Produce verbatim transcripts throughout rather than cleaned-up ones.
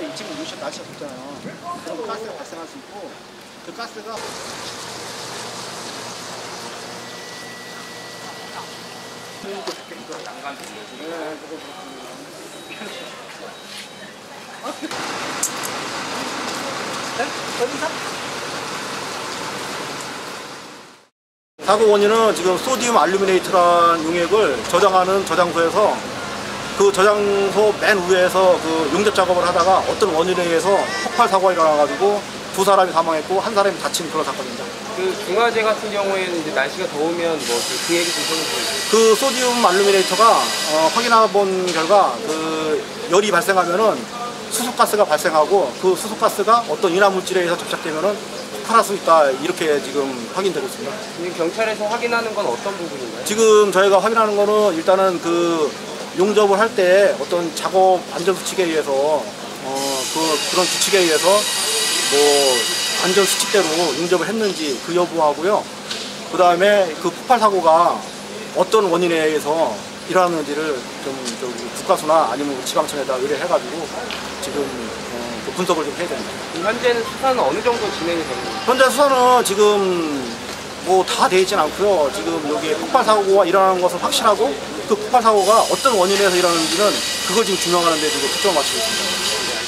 이 지금 요즘 날씨가 덥잖아요. 그럼 가스가 발생할 수 있고 그 가스가 난간 사고 원인은 지금 소디움 알루미네이트라는 용액을 저장하는 저장소에서 그 저장소 맨 위에서 그 용접 작업을 하다가 어떤 원인에 의해서 폭발 사고가 일어나가지고 두 사람이 사망했고 한 사람이 다친 그런 사건입니다. 그 중화제 같은 경우에는 이제 날씨가 더우면 뭐그 그 얘기 좀 해주세요. 그 소디움 알루미네이터가 어, 확인해 본 결과 그 열이 발생하면은 수소가스가 발생하고 그 수소가스가 어떤 인화물질에 의해서 접착되면은 폭발할 수 있다 이렇게 지금 확인되고 있습니다. 지금 경찰에서 확인하는 건 어떤 부분인가요? 지금 저희가 확인하는 거는 일단은 그 용접을 할 때 어떤 작업 안전 수칙에 의해서 어 그 그런 규칙에 의해서 뭐 안전 수칙대로 용접을 했는지 그 여부하고요. 그 다음에 그 폭발 사고가 어떤 원인에 의해서 일어났는지를 좀 저기 국가수나 아니면 지방청에다 의뢰해가지고 지금 어 그 분석을 좀 해야 됩니다. 현재는 수사는 어느 정도 진행이 되는 거예요? 현재 수사는 지금 뭐 다 돼 있진 않고요. 지금 여기 폭발 사고가 일어나는 것은 확실하고 그 폭발 사고가 어떤 원인에서 일어나는지는 그걸 지금 규명하는 데 지금 초점을 맞추고 있습니다.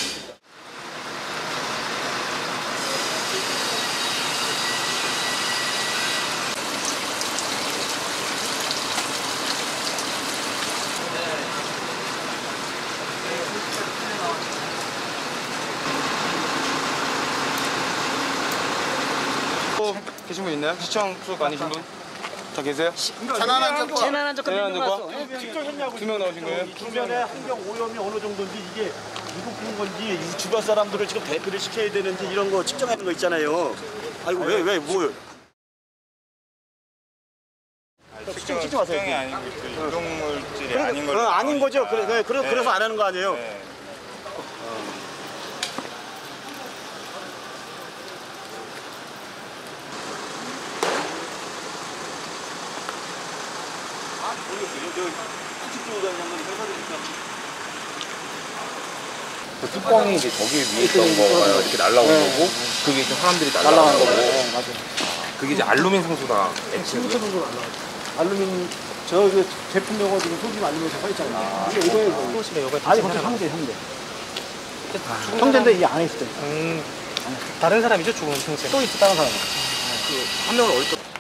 계신 분 있나요? 시청 수석 아니신 분? 다 계세요? 재난한 적, 재난한 적 재난한 적과? 직접 했냐고. 두 명 나오신 거예요? 주변에 환경 오염이 어느 정도인지 이게 누구 건지 이 주변 사람들을 지금 대피를 시켜야 되는지 이런 거 측정하는 거 있잖아요. 아이고 왜 왜 뭐? 측정 측정이 아니고 그 유독물질이 아닌 걸. 어, 아닌 거죠. 그래, 그래, 그래, 네. 그래서 안 하는 거 아니에요. 네. 그 뚜껑이 이제 저기 위에 있던 거가요. 이렇게 날라온 네. 거고 그게 이제 사람들이 날라간 날라간 거고. 거고 네, 맞아요. 그게 이제 알루민 상수다. 지금부터 정도 날라가죠. 알루미늄 저 제품명은 지금 소디움 알루미늄 써 있잖아요. 이게 이거예요. 소심해 아니 그것도 형제 형제. 형제인데 이 안에 있을 때. 음. 다른 사람이죠, 죽은 형제. 또 있어 다른 사람. 그 한 명은 어디 또.